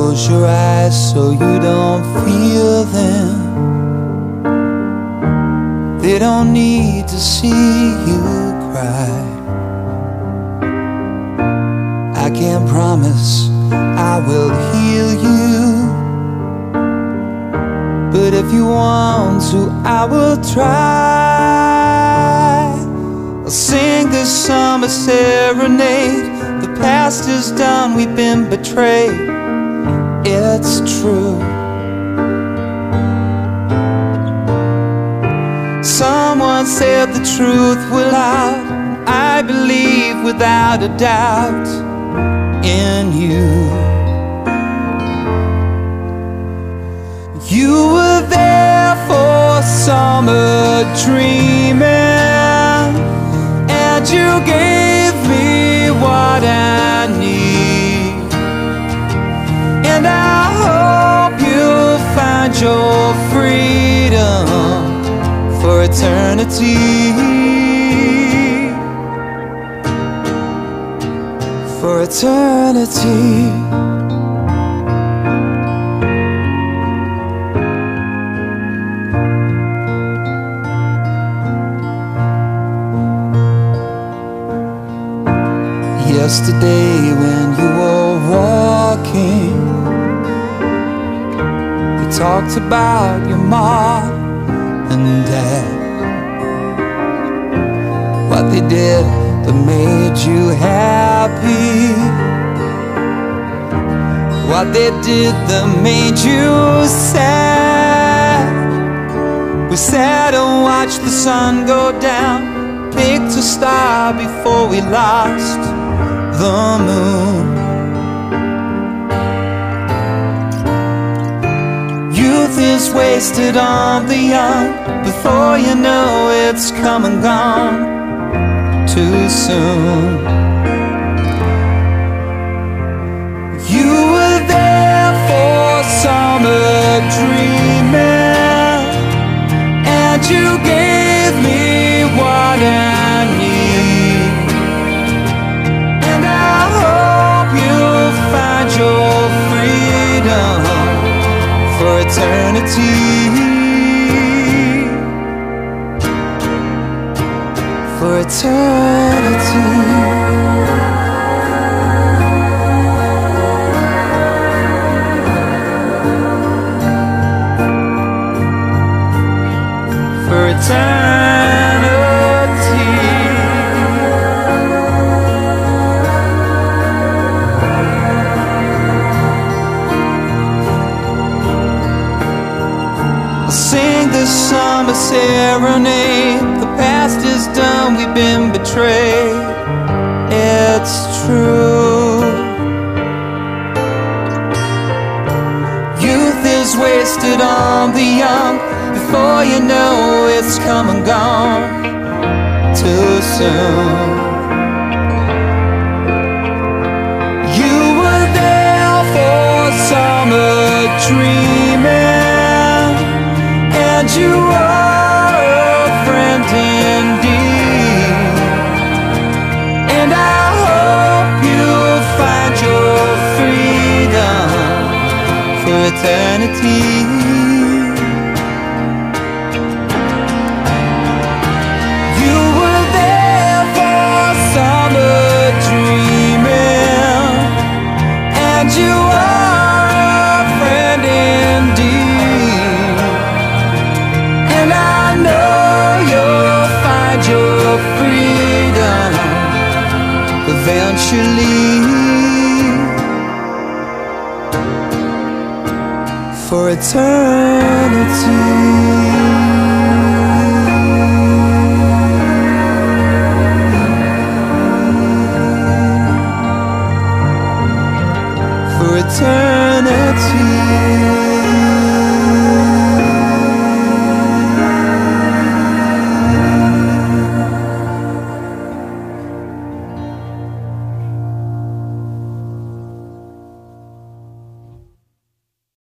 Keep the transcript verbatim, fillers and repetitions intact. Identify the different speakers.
Speaker 1: close your eyes so you don't feel them. They don't need to see you cry. I can't promise I will heal you, but if you want to, I will try. I'll sing this summer serenade. The past is done, we've been betrayed. It's true. Someone said the truth will out. I believe without a doubt in you. You were there for summer dreaming, and you gave me what I need. And I hope you'll find your freedom for eternity. For eternity. Yesterday when you were walking, you talked about your mom and dad, what they did that made you happy, what they did that made you sad. We sat and watched the sun go down, picked a star before we lost the moon. Youth is wasted on the young. Before you know it's come and gone too soon. You were there for summer dreaming, and you gave me what I need. And I hope you'll find your freedom for eternity. For eternity. For eternity. I'll sing this summer serenade. The past is done, we've been betrayed. It's true. Youth is wasted on the young. Before you know it's come and gone too soon. You were there for summer dreaming, and you are a friend indeed. And I hope you'll find your freedom for eternity. You were there for summer dreaming, and you are a friend indeed. And I know you'll find your freedom eventually. For eternity.